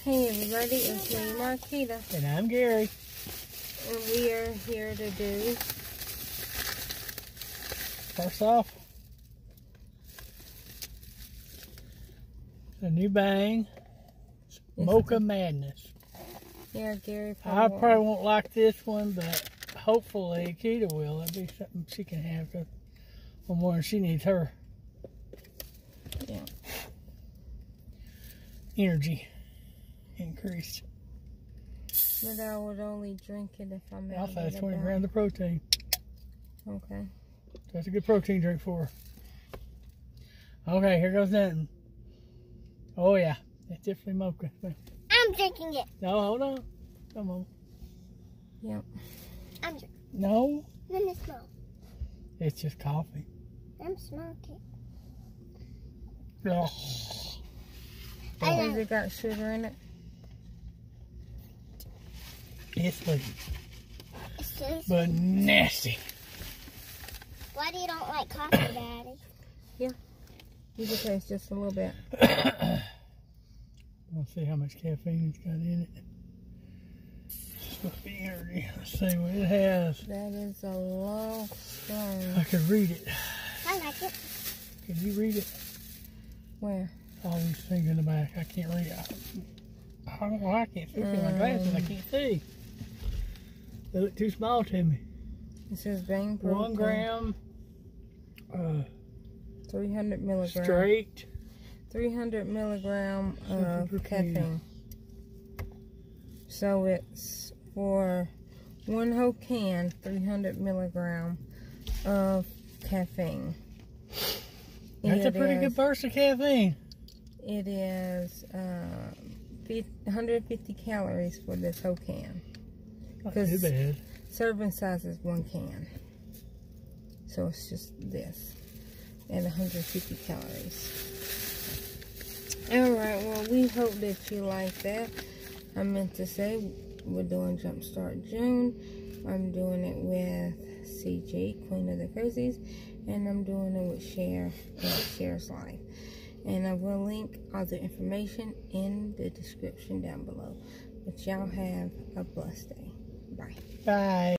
Hey everybody, it's me, Marquita. And I'm Gary. And we are here to do... First off, the new bang, Mocha Madness. Yeah, Gary I probably won't like this one, but hopefully Kita will. That'd be something she can have, because one more she needs her energy increased. But I would only drink it if I'm I'll say it's 20 grams of protein. Okay. That's a good protein drink for her. Okay, here goes nothing. Oh yeah, it's definitely mocha. I'm drinking it. No, hold on. Come on. Yep. I'm drinking. No. Let me smoke. It's just coffee. I'm smoking. Oh. Has it got sugar in it? It's sweet. It's so But nasty. Why do you don't like coffee, Daddy? Yeah. You can taste just a little bit. Let's see how much caffeine it's got in it. It's supposed to be energy. Let's see what it has. That is a long spoon. I can read it. I like it. Can you read it? Where? All these things in the back. I can't read it. I don't know why I can't see through my glasses. I can't see. They look too small to me. It says bang protein. 1 gram. 300 milligrams. Straight. 300 milligram of caffeine. So it's for 1 whole can, 300 milligram of caffeine. That's a pretty good burst of caffeine. It is 150 calories for this whole can. Not too bad. Serving size is 1 can. So it's just this. And 150 calories. Alright, well, we hope that you like that. I meant to say we're doing Jumpstart June. I'm doing it with CG, Queen of the Crazies. And I'm doing it with Cher, Cher's Life. And I will link all the information in the description down below. But y'all have a blessed day. Bye. Bye.